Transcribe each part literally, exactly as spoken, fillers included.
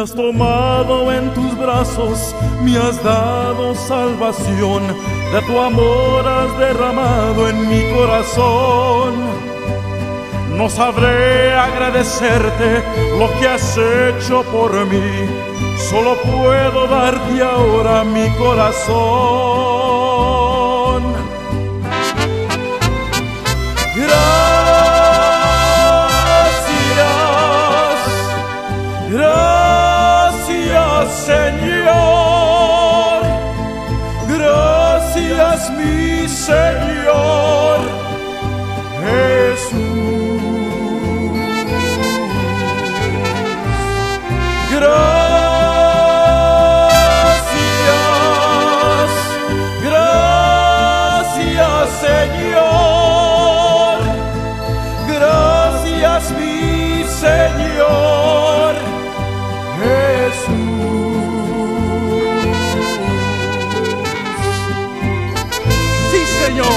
has tomado en tus brazos, me has dado salvación, de tu amor has derramado en mi corazón. No sabré agradecerte lo que has hecho por mí, solo puedo darte ahora mi corazón. Gracias, gracias Señor, gracias mi Señor Jesús. Gracias, gracias Señor, gracias mi Señor Jesús. Sí, Señor.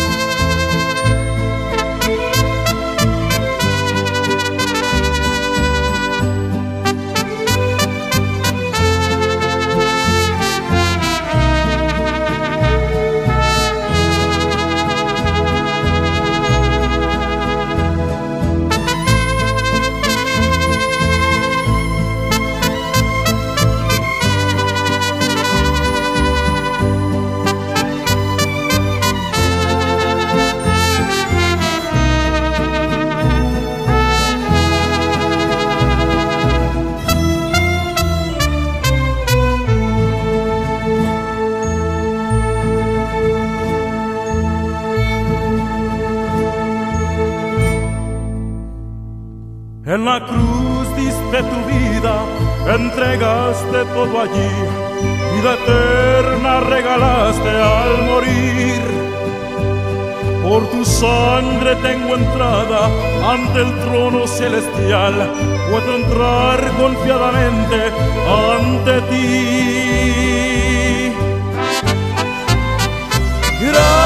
En la cruz diste tu vida, entregaste todo allí, vida eterna regalaste al morir. Por tu sangre tengo entrada ante el trono celestial, puedo entrar confiadamente ante ti. Gracias.